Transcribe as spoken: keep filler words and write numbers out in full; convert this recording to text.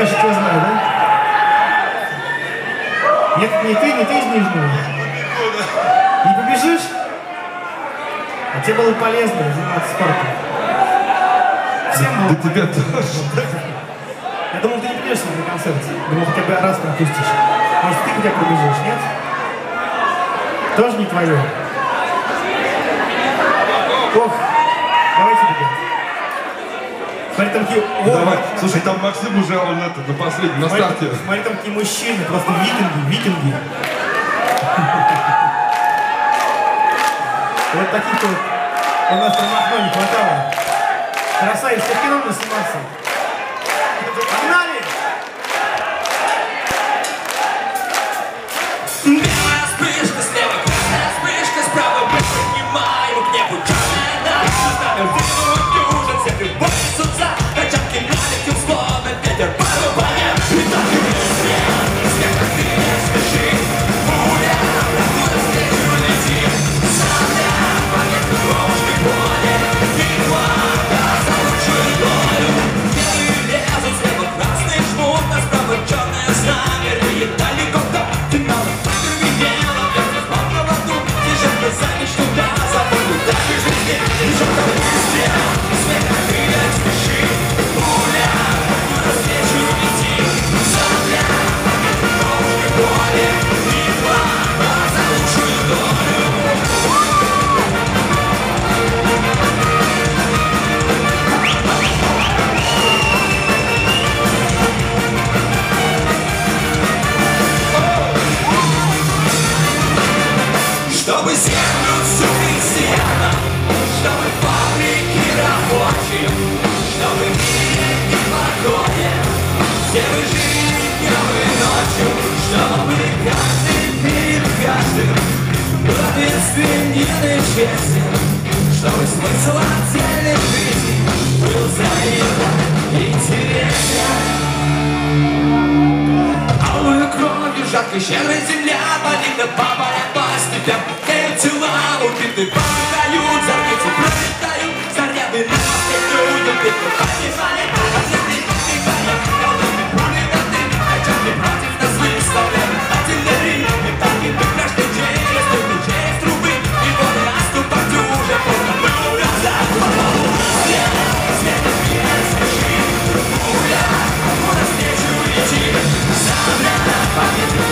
кажется, я знаю, да? Нет, не ты, не ты из Нижнего. Не побежишь? А тебе было полезно заниматься спортом. Всем было. Да тебя тоже. Я думал, ты не придешь на концерт. Думал, хотя бы раз пропустишь. Может, ты хотя бы побежишь, нет? Тоже не твое. Ох, давайте, ребят. Смотри, там какие... О, давай, слушай, там Максим уже, он это, на последнем, на смотри, старте. Смотри, там какие мужчины, просто викинги, викинги. Вот таких-то вот у нас там окно не хватало. Красавец, как кино надо сниматься. Погнали! Белая вспышка слева, красная вспышка справа. Мы поднимаем к небу черная наша. Ставим вынуть ужин, все любовь несутся. Качатки налетим, словно ветер порубаем. И так и быстрее, снег как ты не спеши. Пуля, откуда встречу летит. Садя, память крошки боли. И хвата за лучшую долю. Белые лезут, слева красный жмут. А справа черная знамя, реет далеко до финала. За мечту, да, за волю, да, и жизни. И желтого листья, свет как ты не спеши. Пуля, откуда встречу лети. Сабля, память крошки боли. И хвата за лучшую долю. Чтобы землю всю крестьянам, чтобы фабрики рабочим, чтобы мир и покое, все вы жили днем и ночью, чтобы каждый перед каждым был ответственен и честен, чтобы смысл отдельной жизни был взаимно интересен. Алую кровью жаркой щедрой земля полита по полям, по степям. И тела убиты падают, зарницы пролетают, заряды на последнюю битву поднимали. Ответный подбегаем, колдуны пули на дым, качали против нас выставляют артиллерии. И танки выкрашены через трубы, через трубы, и годы отступать уже поздно было назад. Свет, свет, не спеши, пуля, откуда встречу летит. Самая память